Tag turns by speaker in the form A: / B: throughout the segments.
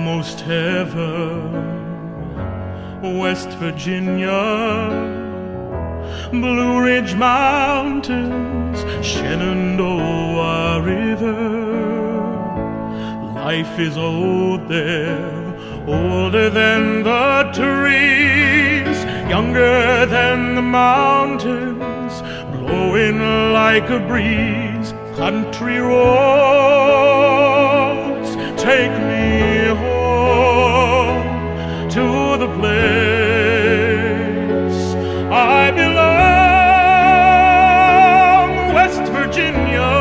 A: almost heaven, West Virginia, Blue Ridge Mountains, Shenandoah River. Life is old there, older than the trees, younger than the mountains, blowing like a breeze. Country roads, take me home to the place I belong. West Virginia,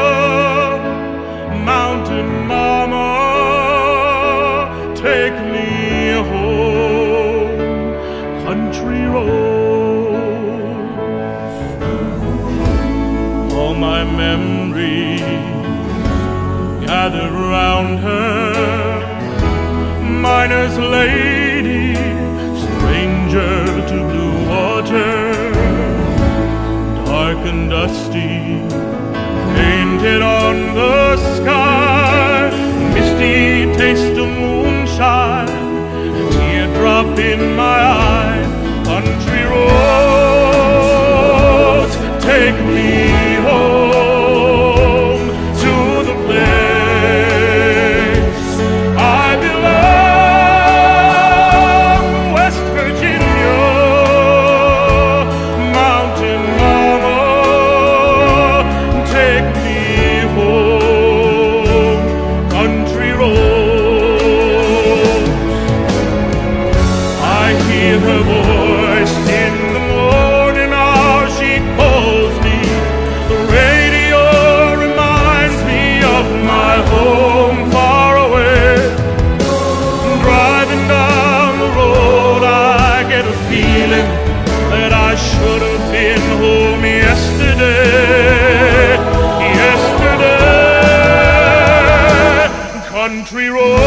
A: mountain mama, take me home. Country roads, all my memories gathered round her, miner's lady, stranger to blue water, dark and dusty, painted on the sky, misty taste of moonshine, teardrop in my eye. Country roads, take me home to the place I belong. West Virginia, mountain mama, take me home. Country roads, I hear her voice in the morning hour. She calls me. The radio reminds me of my home far away. Driving down the road, I get a feeling that I should have been home yesterday. Yesterday, country road.